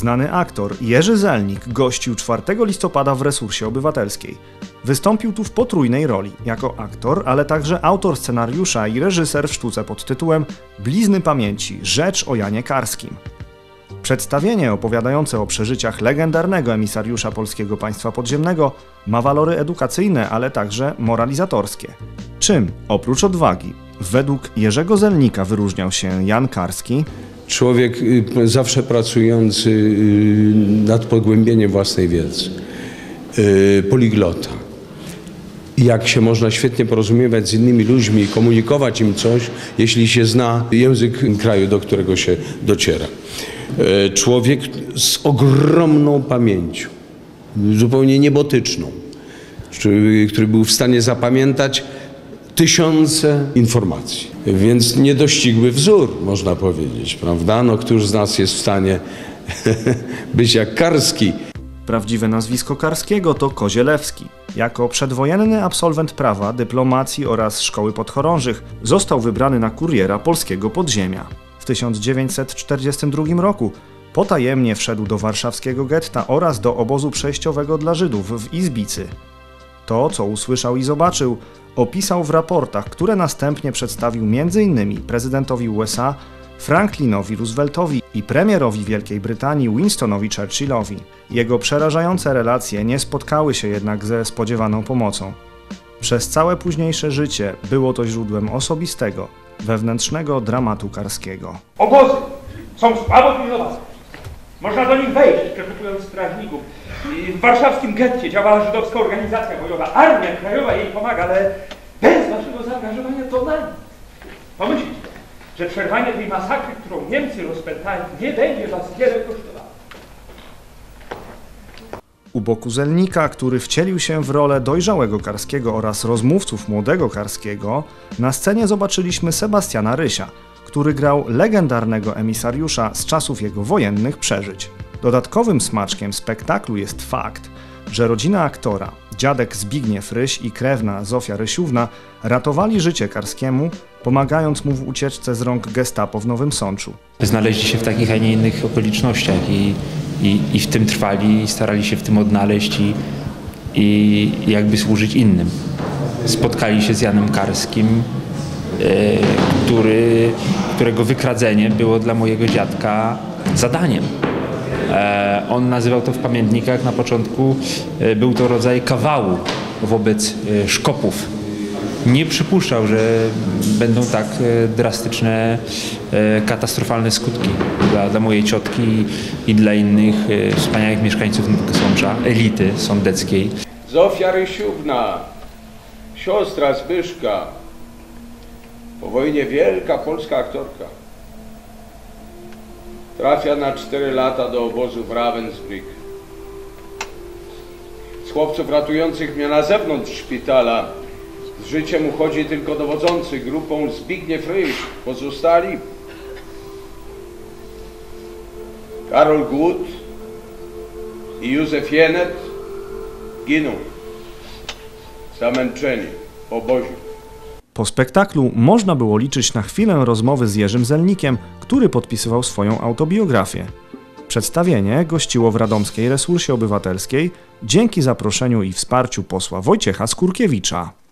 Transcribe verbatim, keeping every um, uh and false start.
Znany aktor Jerzy Zelnik gościł czwartego listopada w Resursie Obywatelskiej. Wystąpił tu w potrójnej roli, jako aktor, ale także autor scenariusza i reżyser w sztuce pod tytułem Blizny pamięci – rzecz o Janie Karskim. Przedstawienie opowiadające o przeżyciach legendarnego emisariusza Polskiego Państwa Podziemnego ma walory edukacyjne, ale także moralizatorskie. Czym, oprócz odwagi, według Jerzego Zelnika wyróżniał się Jan Karski? Człowiek zawsze pracujący nad pogłębieniem własnej wiedzy, poliglota. Jak się można świetnie porozumiewać z innymi ludźmi i komunikować im coś, jeśli się zna język kraju, do którego się dociera. Człowiek z ogromną pamięcią, zupełnie niebotyczną, który był w stanie zapamiętać tysiące informacji. Więc niedościgły wzór, można powiedzieć, prawda? No, któż z nas jest w stanie być jak Karski? Prawdziwe nazwisko Karskiego to Kozielewski. Jako przedwojenny absolwent prawa, dyplomacji oraz szkoły podchorążych został wybrany na kuriera polskiego podziemia. W tysiąc dziewięćset czterdziestym drugim roku potajemnie wszedł do warszawskiego getta oraz do obozu przejściowego dla Żydów w Izbicy. To, co usłyszał i zobaczył, opisał w raportach, które następnie przedstawił między innymi prezydentowi U S A Franklinowi Rooseveltowi i premierowi Wielkiej Brytanii Winstonowi Churchillowi. Jego przerażające relacje nie spotkały się jednak ze spodziewaną pomocą. Przez całe późniejsze życie było to źródłem osobistego, wewnętrznego dramatu Karskiego. Obozy są słabo pilnowane. Można do nich wejść, przeszukując strażników. W warszawskim getcie działała żydowska organizacja bojowa. Armia Krajowa jej pomaga, ale bez waszego zaangażowania to na nic. Pomyślcie, że przerwanie tej masakry, którą Niemcy rozpętali, nie będzie was wiele kosztowało. U boku Zelnika, który wcielił się w rolę dojrzałego Karskiego oraz rozmówców młodego Karskiego, na scenie zobaczyliśmy Sebastiana Rysia, który grał legendarnego emisariusza z czasów jego wojennych przeżyć. Dodatkowym smaczkiem spektaklu jest fakt, że rodzina aktora, dziadek Zbigniew Ryś i krewna Zofia Rysiówna ratowali życie Karskiemu, pomagając mu w ucieczce z rąk gestapo w Nowym Sączu. Znaleźli się w takich, a nie innych okolicznościach i, i, i w tym trwali, i starali się w tym odnaleźć i, i jakby służyć innym. Spotkali się z Janem Karskim, yy, który, którego wykradzenie było dla mojego dziadka zadaniem. On nazywał to w pamiętnikach na początku, był to rodzaj kawału wobec szkopów. Nie przypuszczał, że będą tak drastyczne, katastrofalne skutki dla, dla mojej ciotki i dla innych wspaniałych mieszkańców Nowego Sącza, elity sądeckiej. Zofia Rysiówna, siostra Zbyszka, po wojnie wielka polska aktorka. Trafia na cztery lata do obozu w Ravensbrück. Z chłopców ratujących mnie na zewnątrz szpitala z życiem uchodzi tylko dowodzący grupą Zbigniew Ryś. Pozostali Karol Gut i Józef Jenet giną zamęczeni w obozie. Po spektaklu można było liczyć na chwilę rozmowy z Jerzym Zelnikiem, który podpisywał swoją autobiografię. Przedstawienie gościło w radomskiej Resursie Obywatelskiej dzięki zaproszeniu i wsparciu posła Wojciecha Skurkiewicza.